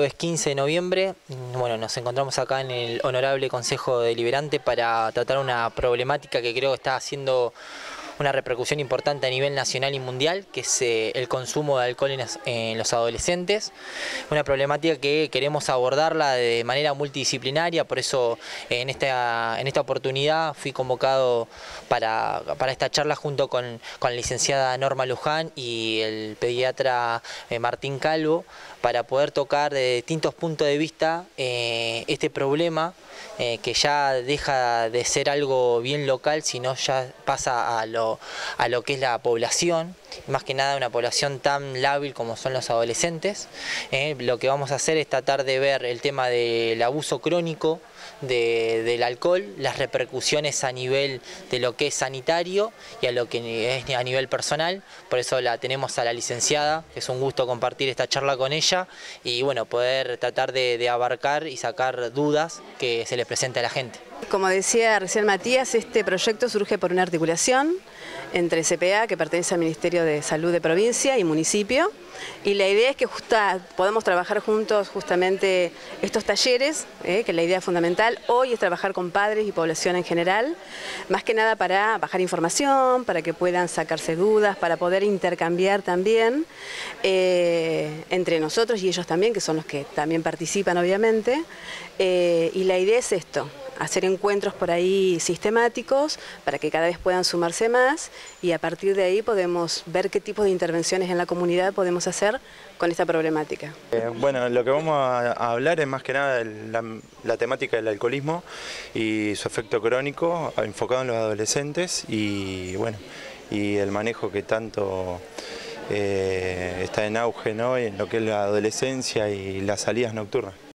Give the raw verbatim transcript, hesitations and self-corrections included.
jueves quince de noviembre. Bueno, nos encontramos acá en el Honorable Consejo Deliberante para tratar una problemática que creo que está haciendo una repercusión importante a nivel nacional y mundial, que es eh, el consumo de alcohol en, en los adolescentes. Una problemática que queremos abordarla de manera multidisciplinaria, por eso eh, en, esta, en esta oportunidad fui convocado para, para esta charla junto con, con la licenciada Norma Luján y el pediatra eh, Martín Calvo, para poder tocar de distintos puntos de vista eh, este problema eh, que ya deja de ser algo bien local, sino ya pasa a lo, a lo que es la población, más que nada una población tan lábil como son los adolescentes. Eh, lo que vamos a hacer es tratar de ver el tema del abuso crónico de, del alcohol, las repercusiones a nivel de lo que es sanitario y a lo que es a nivel personal. Por eso la tenemos a la licenciada, es un gusto compartir esta charla con ella y bueno, poder tratar de, de abarcar y sacar dudas que se les presente a la gente. Como decía recién Matías, este proyecto surge por una articulación entre C P A, que pertenece al Ministerio de Salud de provincia y municipio, y la idea es que justa, podamos trabajar juntos justamente estos talleres, eh, que la idea fundamental hoy es trabajar con padres y población en general, más que nada para bajar información, para que puedan sacarse dudas, para poder intercambiar también eh, entre nosotros y ellos también, que son los que también participan obviamente, eh, y la idea es esto: hacer encuentros por ahí sistemáticos para que cada vez puedan sumarse más y a partir de ahí podemos ver qué tipo de intervenciones en la comunidad podemos hacer con esta problemática. Eh, bueno, lo que vamos a, a hablar es más que nada la, la temática del alcoholismo y su efecto crónico enfocado en los adolescentes y bueno, y el manejo que tanto eh, está en auge, ¿no?, en lo que es la adolescencia y las salidas nocturnas.